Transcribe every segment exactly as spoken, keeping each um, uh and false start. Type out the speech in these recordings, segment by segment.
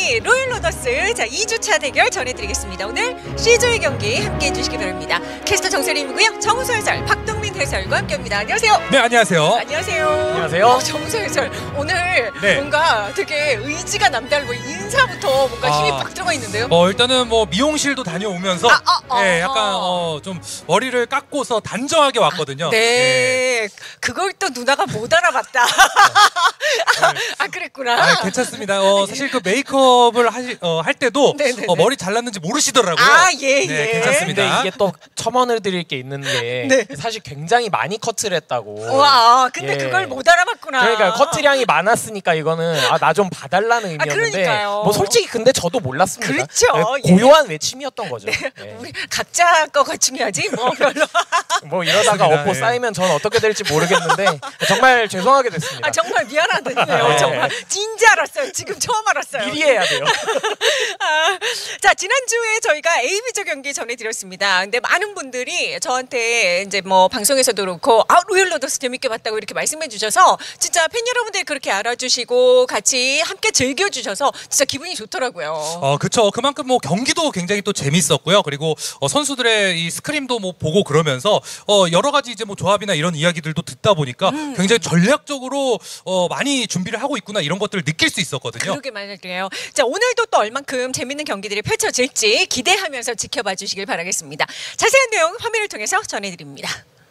경기 로열 로더스 자 이 주차 대결 전해드리겠습니다. 오늘 C조의 경기 함께해 주시기 바랍니다. 캐스터 정세림이고요. 정우서 해설, 박동민 해설과 함께합니다. 안녕하세요. 네, 안녕하세요. 안녕하세요. 안녕하세요. 어, 정우서 해설 오늘 네. 뭔가 되게 의지가 남다르고 인사부터 뭔가 힘이 아, 빡 들어가 있는데요. 어, 일단은 뭐 미용실도 다녀오면서 아, 아, 아, 네, 약간 아. 어, 좀 머리를 깎고서 단정하게 왔거든요. 아, 네. 그걸 또 누나가 못 알아봤다. 아, 아 그랬구나. 아, 괜찮습니다. 어, 사실 그 메이크업을 하시, 어, 할 때도 네네네. 어, 머리 잘랐는지 모르시더라고요. 아, 예, 네, 예. 괜찮습니다. 근데 이게 또 첨언을 드릴 게 있는 게 네. 사실 굉장히 많이 커트를 했다고. 와, 근데 예. 그걸 못 알아봤구나. 그러니까 커트량이 많으니까 이거는 아, 나 좀 봐달라는 의미였는데 그러니까요. 뭐 솔직히 근데 저도 몰랐습니다. 그렇죠. 네, 고요한 외침이었던 거죠. 네. 예. 우리 각자 거가 중요하지 뭐 별로. 뭐 이러다가 맞습니다. 업보 예. 쌓이면 저는 어떻게 될지 모르겠는데 정말 죄송하게 됐습니다. 아 정말 미안하네요. 네. 정말 진짜 알았어요. 지금 처음 알았어요. 미리 해야 돼요. 아, 자 지난주에 저희가 에이비조 경기 전해드렸습니다. 근데 많은 분들이 저한테 이제 뭐 방송에서도 그렇고 아 로열 로더스 재밌게 봤다고 이렇게 말씀해 주셔서 진짜 팬 여러분들이 그렇게 알아주시고 같이 함께 즐겨주셔서 진짜 기분이 좋더라고요. 어, 그쵸. 그만큼 뭐 경기도 굉장히 또 재밌었고요. 그리고 어, 선수들의 이 스크림도 뭐 보고 그러면서 어, 여러 가지 이제 뭐 조합이나 이런 이야기들도 듣다 보니까 음. 굉장히 전략적으로 어, 많이 준비를 하고 있구나 이런 것들을 느낄 수 있었거든요. 그러게 말이에요. 자 오늘도 또 얼만큼 재밌는 경기들이 펼쳐질지 기대하면서 지켜봐 주시길 바라겠습니다. 자세한 내용 화면을 통해서 전해드립니다.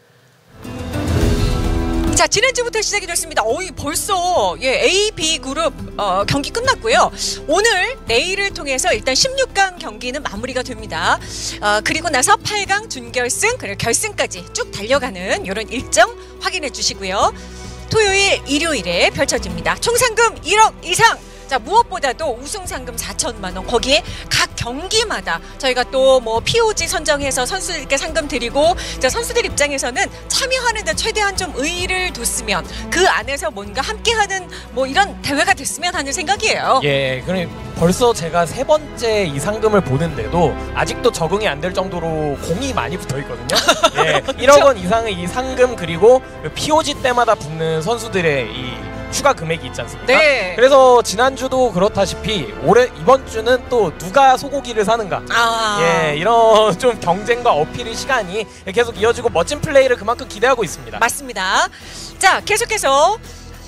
자 지난주부터 시작이 됐습니다. 어이 벌써 예, A, B 그룹 어, 경기 끝났고요. 오늘 내일을 통해서 일단 십육 강 경기는 마무리가 됩니다. 어, 그리고 나서 팔 강 준결승 그리고 결승까지 쭉 달려가는 이런 일정 확인해 주시고요. 토요일, 일요일에 펼쳐집니다. 총 상금 일억 이상. 자 무엇보다도 우승 상금 사천만 원 거기에 각 경기마다 저희가 또 뭐 피오지 선정해서 선수들께 상금 드리고 자 선수들 입장에서는 참여하는 데 최대한 좀 의의를 뒀으면 그 안에서 뭔가 함께하는 뭐 이런 대회가 됐으면 하는 생각이에요. 예, 그럼 벌써 제가 세 번째 이 상금을 보는데도 아직도 적응이 안 될 정도로 공이 많이 붙어 있거든요. 예, 일억 원 이상의 이 상금 그리고 피오지 때마다 붙는 선수들의 이 추가 금액이 있지 않습니까? 네. 그래서 지난주도 그렇다시피 올해 이번 주는 또 누가 소고기를 사는가? 아. 예, 이런 좀 경쟁과 어필의 시간이 계속 이어지고 멋진 플레이를 그만큼 기대하고 있습니다. 맞습니다. 자 계속해서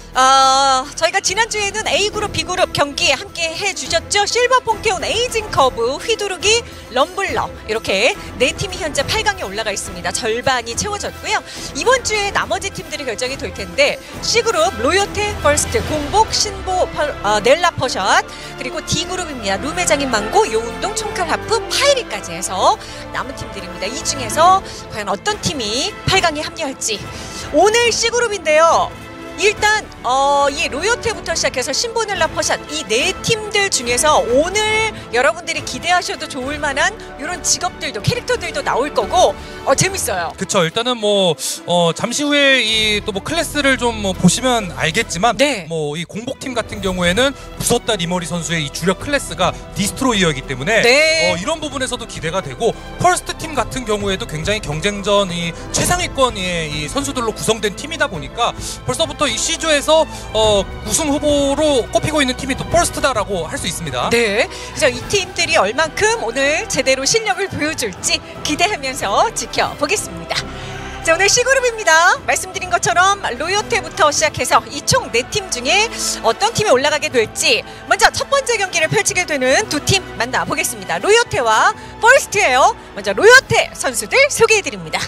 어, 저희가 지난주에는 A그룹, B그룹 경기 함께 해주셨죠. 실버 폰케온 에이징 커브, 휘두르기, 럼블러 이렇게 네 팀이 현재 팔 강에 올라가 있습니다. 절반이 채워졌고요. 이번 주에 나머지 팀들이 결정이 될 텐데 C그룹, 로요테, 퍼스트, 공복, 신보, 퍼, 어, 넬라 퍼샷 그리고 D그룹입니다. 룸회장인 망고, 요운동, 총칼 하프, 파이리까지 해서 남은 팀들입니다. 이 중에서 과연 어떤 팀이 팔 강에 합류할지 오늘 C그룹인데요. 일단 어, 이 로요테부터 시작해서 신보넬라 퍼샷 이 네 팀들 중에서 오늘 여러분들이 기대하셔도 좋을 만한 이런 직업들도 캐릭터들도 나올 거고 어, 재밌어요. 그쵸. 일단은 뭐 어, 잠시 후에 이 또 뭐 클래스를 좀 뭐 보시면 알겠지만 네. 뭐 이 공복팀 같은 경우에는 부섰다 리머리 선수의 이 주력 클래스가 디스트로이어이기 때문에 네. 어, 이런 부분에서도 기대가 되고 퍼스트 팀 같은 경우에도 굉장히 경쟁전 이 최상위권의 이 선수들로 구성된 팀이다 보니까 벌써부터 이 C조에서 어, 우승 후보로 꼽히고 있는 팀이 또 퍼스트다라고 할 수 있습니다. 네. 그래서 이 팀들이 얼만큼 오늘 제대로 실력을 보여줄지 기대하면서 지켜보겠습니다. 자, 오늘 C그룹입니다. 말씀드린 것처럼 로요테부터 시작해서 이 총 네 팀 중에 어떤 팀이 올라가게 될지 먼저 첫 번째 경기를 펼치게 되는 두 팀 만나보겠습니다. 로요테와 퍼스트예요. 먼저 로요테 선수들 소개해드립니다.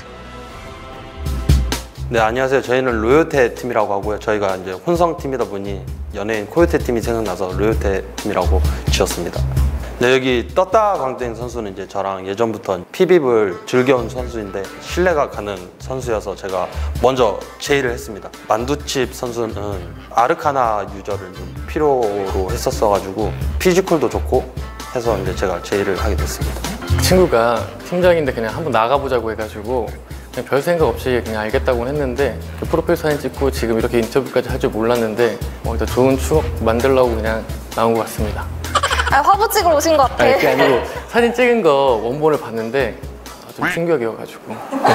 네, 안녕하세요. 저희는 로요테 팀이라고 하고요. 저희가 이제 혼성 팀이다 보니 연예인 코요테 팀이 생각나서 로요테 팀이라고 지었습니다. 네, 여기 떴다 광땡 선수는 이제 저랑 예전부터 피비를 즐겨온 선수인데 신뢰가 가는 선수여서 제가 먼저 제의를 했습니다. 만두칩 선수는 아르카나 유저를 좀 필요로 했었어가지고 피지컬도 좋고 해서 이제 제가 제의를 하게 됐습니다. 친구가 팀장인데 그냥 한번 나가보자고 해가지고 그냥 별 생각 없이 그냥 알겠다고 했는데 프로필 사진 찍고 지금 이렇게 인터뷰까지 할 줄 몰랐는데 어, 일단 좋은 추억 만들려고 그냥 나온 것 같습니다. 아, 화보 찍으러 오신 것 같아. 아니, 그게 아니고 사진 찍은 거 원본을 봤는데 좀 충격이어가지고.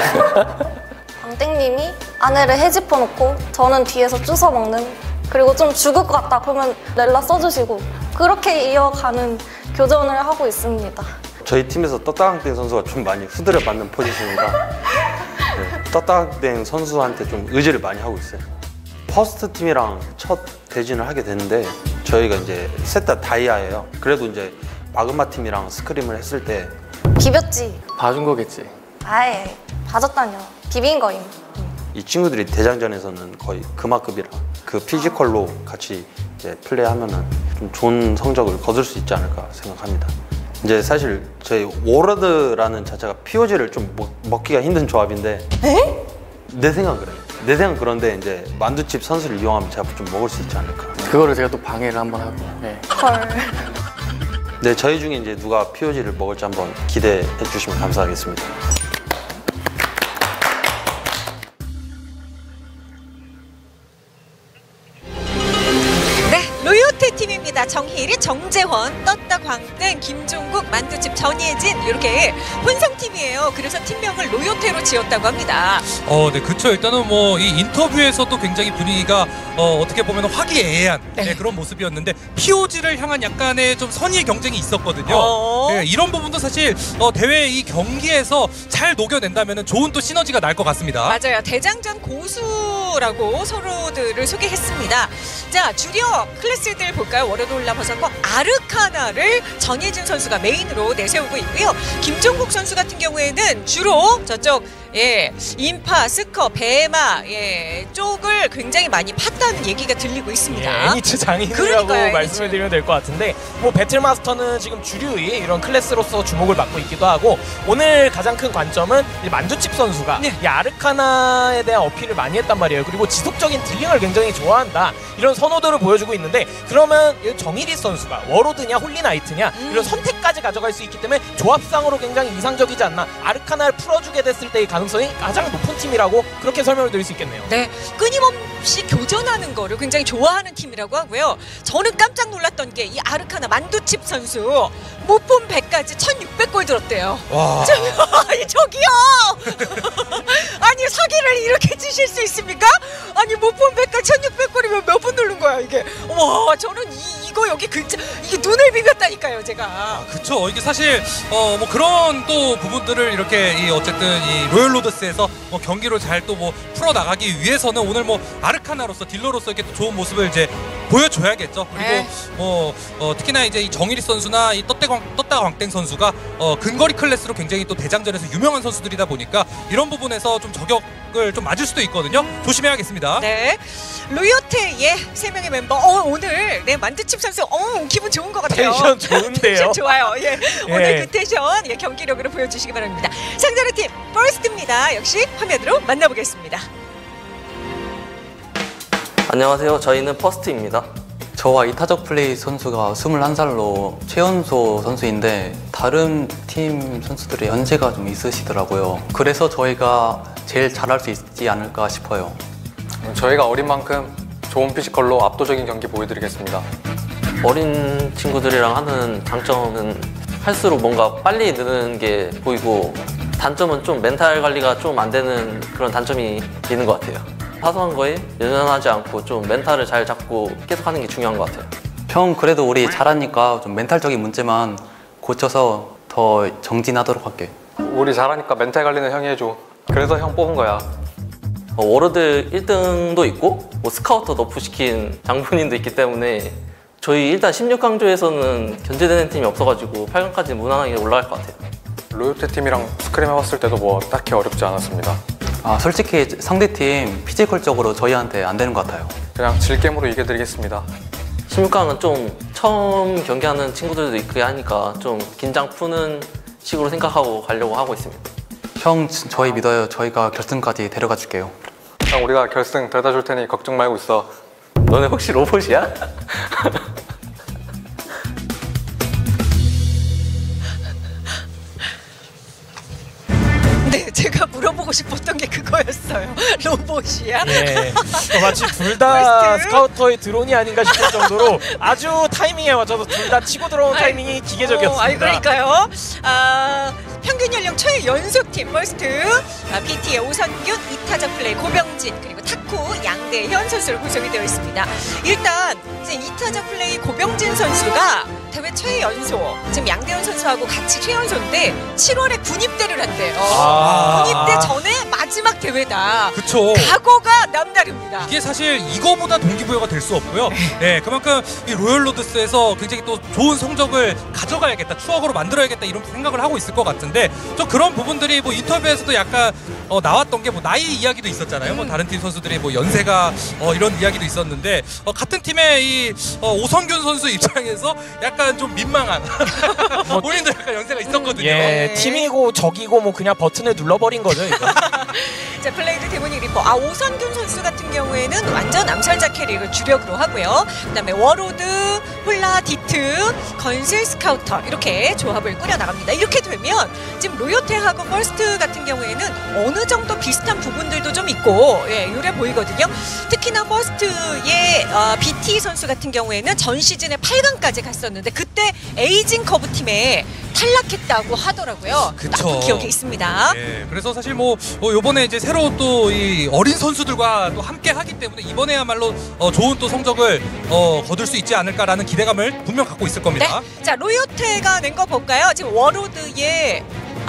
광땡님이 아내를 헤집어놓고 저는 뒤에서 주워 먹는, 그리고 좀 죽을 것 같다 그러면 렐라 써주시고 그렇게 이어가는 교전을 하고 있습니다. 저희 팀에서 떴다강땡 선수가 좀 많이 후드려 받는 포지션이라 네, 떴다강땡 선수한테 좀 의지를 많이 하고 있어요. 퍼스트 팀이랑 첫 대진을 하게 됐는데 저희가 이제 셋 다 다이아예요. 그래도 이제 마그마 팀이랑 스크림을 했을 때 비볐지. 봐준 거겠지. 아예 봐줬다뇨. 비빈 거임. 이 친구들이 대장전에서는 거의 금화급이라 그 피지컬로 같이 이제 플레이하면은 좀 좋은 성적을 거둘 수 있지 않을까 생각합니다. 이제 사실 저희 워러드라는 자체가 피오지를 좀 먹, 먹기가 힘든 조합인데 에? 내 생각은 그래요. 내 생각은 그런데 이제 만두칩 선수를 이용하면 제가 좀 먹을 수 있지 않을까. 그거를 제가 또 방해를 한번 하고. 네. 헐. 네, 저희 중에 이제 누가 피오지를 먹을지 한번 기대해 주시면 감사하겠습니다. 로요테 팀입니다. 정희리, 정재원, 떴다 광땡, 김종국, 만두집 전예진 이렇게 혼성팀이에요. 그래서 팀명을 로요테로 지었다고 합니다. 어, 네, 그쵸. 일단은 뭐 이 인터뷰에서도 굉장히 분위기가 어, 어떻게 보면 화기애애한 네. 네, 그런 모습이었는데 피오지를 향한 약간의 좀 선의의 경쟁이 있었거든요. 어. 네, 이런 부분도 사실 어, 대회 이 경기에서 잘 녹여낸다면 좋은 또 시너지가 날 것 같습니다. 맞아요. 대장전 고수라고 서로들을 소개했습니다. 자, 주력 클래스들 볼까요? 워러드 올라버섯과 아르카나를 전예진 선수가 메인으로 내세우고 있고요. 김종국 선수 같은 경우에는 주로 저쪽 예, 인파, 스커, 베마 예, 쪽을 굉장히 많이 팠다는 얘기가 들리고 있습니다. 예, 애니츠 장인이라고 그러니까요, 말씀을 애니츠. 드리면 될 것 같은데 뭐 배틀마스터는 지금 주류의 이런 클래스로서 주목을 받고 있기도 하고 오늘 가장 큰 관점은 이 만두칩 선수가 네. 이 아르카나에 대한 어필을 많이 했단 말이에요. 그리고 지속적인 딜링을 굉장히 좋아한다 이런 선호도를 보여주고 있는데 그러면 이 정희리 선수가 워로드냐 홀리나이트냐 음. 이런 선택까지 가져갈 수 있기 때문에 조합상으로 굉장히 이상적이지 않나. 아르카나를 풀어주게 됐을 때의 가능성이 가장 높은 팀이라고 그렇게 설명을 드릴 수 있겠네요. 네, 끊임없이 교전하는 거를 굉장히 좋아하는 팀이라고 하고요. 저는 깜짝 놀랐던 게 이 아르카나 만두칩 선수 못본 백까지 천육백 골 들었대요. 와. 아니 저기요. 아니 사기를 이렇게 치실 수 있습니까? 아니 못본 백까지 천육백 골이면 몇 분 누른 거야 이게. 와 저는 이, 이거 여기 글자 이게 눈을 비볐다니까요 제가. 아, 그쵸. 이게 사실 어 뭐 그런 또 부분들을 이렇게 이 어쨌든 이 로열 로드스에서 뭐 경기를 잘 또 뭐 풀어 나가기 위해서는 오늘 뭐 아르카나로서 딜러로서 이렇게 또 좋은 모습을 이제 보여줘야겠죠. 그리고 네. 뭐 어, 특히나 이제 이 정일이 선수나 이 떴다광 떴다 광땡 선수가 어, 근거리 클래스로 굉장히 또 대장전에서 유명한 선수들이다 보니까 이런 부분에서 좀 저격을 좀 맞을 수도 있거든요. 조심해야겠습니다. 네. 로요테의 세 명의 멤버. 어, 오늘 네 만두칩 선수 어, 기분 좋은 것 같아요. 텐션 좋은데요. 텐션 좋아요. 예. 예. 오늘 그 텐션 예, 경기력으로 보여주시기 바랍니다. 상대로 팀 퍼스트입니다. 역시 화면으로 만나보겠습니다. 안녕하세요. 저희는 퍼스트입니다. 저와 이타적 플레이 선수가 스물한 살로 최연소 선수인데 다른 팀 선수들의 연세가 좀 있으시더라고요. 그래서 저희가 제일 잘할 수 있지 않을까 싶어요. 저희가 어린 만큼 좋은 피지컬로 압도적인 경기 보여드리겠습니다. 어린 친구들이랑 하는 장점은 할수록 뭔가 빨리 느는 게 보이고 단점은 좀 멘탈 관리가 좀 안 되는 그런 단점이 있는 것 같아요. 사소한 거에 연연하지 않고 좀 멘탈을 잘 잡고 계속 하는 게 중요한 것 같아요. 형 그래도 우리 잘하니까 좀 멘탈적인 문제만 고쳐서 더 정진하도록 할게. 우리 잘하니까 멘탈 관리는 형이 해줘. 그래서 형 뽑은 거야. 어, 워러드 일 등도 있고 뭐 스카우터 너프시킨 장본인도 있기 때문에 저희 일단 십육 강조에서는 견제되는 팀이 없어가지고 팔 강까지 무난하게 올라갈 것 같아요. 로요테 팀이랑 스크림 해봤을 때도 뭐 딱히 어렵지 않았습니다. 아 솔직히 상대팀 피지컬적으로 저희한테 안 되는 것 같아요. 그냥 질겜으로 이겨드리겠습니다. 십육 강은 좀 처음 경기하는 친구들도 있고 하니까 좀 긴장 푸는 식으로 생각하고 가려고 하고 있습니다. 형 저희 믿어요. 저희가 결승까지 데려가 줄게요. 형 우리가 결승 데려다 줄 테니 걱정 말고 있어. 너네 혹시 로봇이야? 네, 제가 물어보고 싶었던 게 그거. 스카우터였어요. 로봇이야. 예. 마치 둘 다 스카우터의 드론이 아닌가 싶을 정도로 아주 타이밍에 맞춰서 둘 다 치고 들어온 타이밍이 기계적이었습니다. 어, 아이 그러니까요. 아, 평균 연령 최연소팀 퍼스트 아, 비티의 오선균, 이타자 플레이 고병진 그리고 타쿠 양대현 선수로 구성이 되어 있습니다. 일단 이제 이타자 플레이 고병진 선수가 대회 최연소, 지금 양대현 선수하고 같이 최연소인데 칠월에 군입대를 한대요. 아. 군입대 전에 마지막 대회다. 그쵸. 각오가 남다릅니다. 이게 사실 이거보다 동기부여가 될 수 없고요. 네, 그만큼 이 로열 로드스에서 굉장히 또 좋은 성적을 가져가야겠다, 추억으로 만들어야겠다 이런 생각을 하고 있을 것 같은데 좀 그런 부분들이 뭐 인터뷰에서도 약간 어, 나왔던 게 뭐 나이 이야기도 있었잖아요. 음. 뭐 다른 팀 선수들이 뭐 연세가 어, 이런 이야기도 있었는데 어, 같은 팀의 이 어, 오성균 선수 입장에서 약간 좀 민망한 뭐, 본인도 약간 연세가 있었거든요. 예, 네. 팀이고 적이고 뭐 그냥 버튼을 눌러버린 거죠. 이거. 자, 블레이드 데모닉 리퍼. 아, 오선균 선수 같은 경우에는 완전 암살자 캐릭을 주력으로 하고요. 그다음에 워로드, 홀라, 디트, 건슬, 스카우터 이렇게 조합을 꾸려 나갑니다. 이렇게 되면 지금 로요테하고 퍼스트 같은 경우에는 어느 정도 비슷한 부분들도 좀 있고 예, 요래 보이거든요. 특히나 퍼스트의 어, 비티 선수 같은 경우에는 전 시즌에 팔 강까지 갔었는데 그때 에이징 커브 팀에 탈락했다고 하더라고요. 그쵸. 나쁜 기억이 있습니다. 예, 그래서 사실 뭐 어, 요번에 이제 새로 또 이 어린 선수들과 또 함께 하기 때문에 이번에야말로 어, 좋은 또 성적을 어, 거둘 수 있지 않을까라는 기대감을 분명 갖고 있을 겁니다. 네. 자, 로요테가 낸 거 볼까요? 지금 워로드의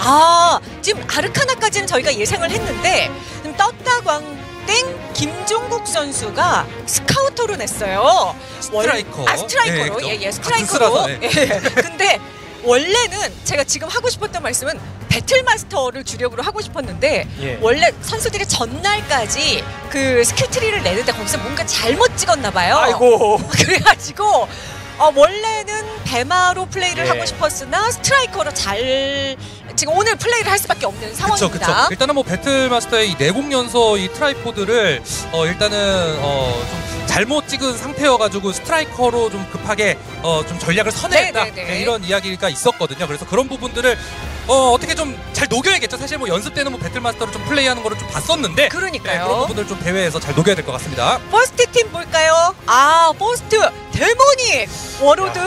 아 지금 아르카나까지는 저희가 예상을 했는데 지금 떴다 광땡 김종국 선수가 스카우터로 냈어요. 스트라이커. 아 스트라이커로 예, 예예 예, 같은 스트라이커로. 쓰라서, 네. 예. 근데 원래는 제가 지금 하고 싶었던 말씀은 배틀마스터를 주력으로 하고 싶었는데 예. 원래 선수들이 전날까지 그 스킬트리를 내는데 거기서 뭔가 잘못 찍었나 봐요. 아이고. 그래가지고 어, 원래는 배마로 플레이를 예. 하고 싶었으나 스트라이커로 잘 지금 오늘 플레이를 할 수밖에 없는 상황입니다. 그쵸, 그쵸. 일단은 뭐 배틀마스터의 이 내공 연소 이 트라이포드를 어, 일단은 어, 좀 잘못 찍은 상태여가지고 스트라이커로 좀 급하게 어, 좀 전략을 선회했다 네, 네, 네. 네, 이런 이야기가 있었거든요. 그래서 그런 부분들을 어, 어떻게 좀 잘 녹여야겠죠. 사실 뭐 연습 때는 뭐 배틀마스터를 좀 플레이하는 거를 좀 봤었는데 그러니까요. 네, 그런 부분들 좀 대회에서 잘 녹여야 될 것 같습니다. 퍼스트 팀 볼까요? 아 퍼스트 데모닉 워로드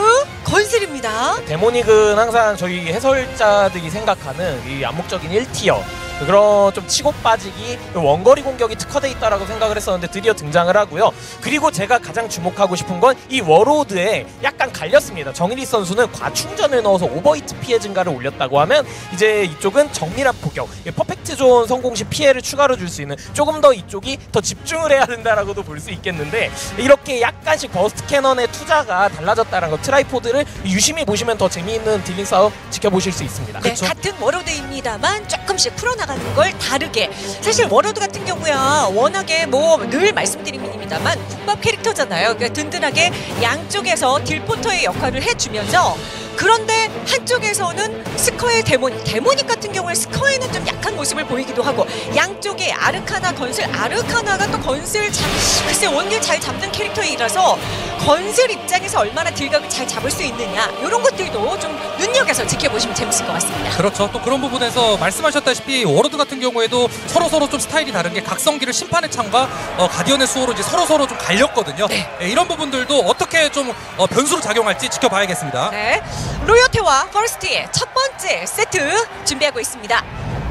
건슬입니다. 데모닉은 항상 저희 해설자들이 생각하는 이 암묵적인 일 티어 그런 좀 치고 빠지기 원거리 공격이 특화돼 있다라고 생각을 했었는데 드디어 등장을 하고요. 그리고 제가 가장 주목하고 싶은 건 이 워로드에 약간 갈렸습니다. 정일희 선수는 과충전을 넣어서 오버히트 피해 증가를 올렸다고 하면 이제 이쪽은 정밀한 포격, 퍼펙트 존 성공 시 피해를 추가로 줄 수 있는 조금 더 이쪽이 더 집중을 해야 된다라고도 볼 수 있겠는데 이렇게 약간씩 버스트 캐넌의 투자가 달라졌다는 거 트라이포드를 유심히 보시면 더 재미있는 딜링 싸움 지켜보실 수 있습니다. 네, 같은 워로드입니다만 조금씩 풀어나가는 걸 다르게. 사실 워로드 같은 경우야 워낙에 뭐 늘 말씀드립니다만 국밥 캐릭터잖아요. 그러니까 든든하게 양쪽에서 딜포터의 역할을 해주면서 그런데 한쪽에서는 스커의 데모닉, 데모닉 같은 경우에 스커에는 좀 약한 모습을 보이기도 하고 양쪽에 아르카나, 건슬, 아르카나가 또 건슬 잡, 글쎄 원딜 잘 잡는 캐릭터이라서 건슬 입장에서 얼마나 딜각을 잘 잡을 수 있느냐 이런 것들도 좀 눈여겨서 지켜보시면 재밌을 것 같습니다. 그렇죠. 또 그런 부분에서 말씀하셨다시피 워로드 같은 경우에도 서로 서로 좀 스타일이 다른 게 각성기를 심판의 창과 어, 가디언의 수호로 이제 서로 서로 좀 갈렸거든요. 네. 네, 이런 부분들도 어떻게 좀 어, 변수로 작용할지 지켜봐야겠습니다. 네, 로요테와 퍼스트의 첫 번째 세트 준비하고 있습니다.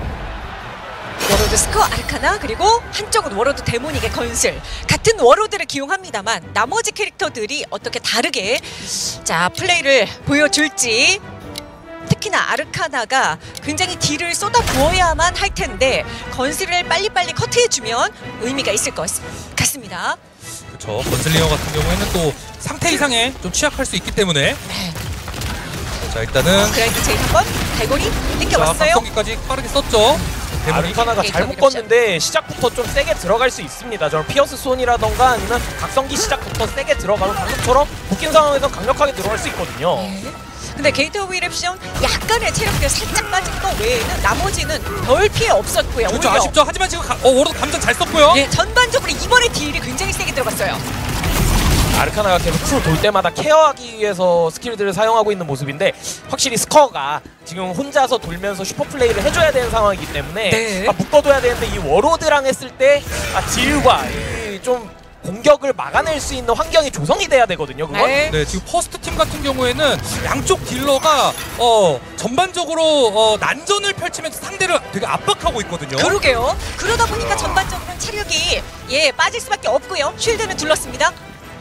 워로드 스커 아르카나 그리고 한쪽은 워로드 데모닉의 건슬 같은 워로드를 기용합니다만 나머지 캐릭터들이 어떻게 다르게 자 플레이를 보여줄지 특히나 아르카나가 굉장히 딜을 쏟아 부어야만 할 텐데 건슬을 빨리빨리 커트해주면 의미가 있을 것 같습니다. 그렇죠. 건슬리어 같은 경우에는 또 상태 이상에 좀 취약할 수 있기 때문에 네. 자 일단은 그라이트 제일 한번 갈고리 자 땡겨왔어요. 각성기까지 빠르게 썼죠. 아르카나가 네, 잘못 경기 껐는데 시작부터 좀 세게 들어갈 수 있습니다. 저는 피어스 손이라던가 아니면 각성기 시작부터 세게 들어가면 방금처럼 묶인 상황에서 강력하게 들어갈 수 있거든요. 네. 근데 게이트 오브 이랩션 약간의 체력이 살짝 빠진 거 외에는 나머지는 별 피해 없었고요. 그렇죠. 오히려. 아쉽죠. 하지만 지금 가, 어, 워로드 감전 잘 썼고요. 네, 전반적으로 이번에 딜이 굉장히 세게 들어갔어요. 아르카나가 계속 풀 돌 때마다 케어하기 위해서 스킬들을 사용하고 있는 모습인데 확실히 스커가 지금 혼자서 돌면서 슈퍼플레이를 해줘야 되는 상황이기 때문에 네. 아, 묶어둬야 되는데 이 워로드랑 했을 때 아, 딜과 이 좀 공격을 막아낼 수 있는 환경이 조성이 돼야 되거든요. 그건. 네. 네, 지금 퍼스트 팀 같은 경우에는 양쪽 딜러가 어 전반적으로 어 난전을 펼치면서 상대를 되게 압박하고 있거든요. 그러게요. 그러다 보니까 전반적으로는 체력이 예 빠질 수밖에 없고요. 쉴드는 둘렀습니다.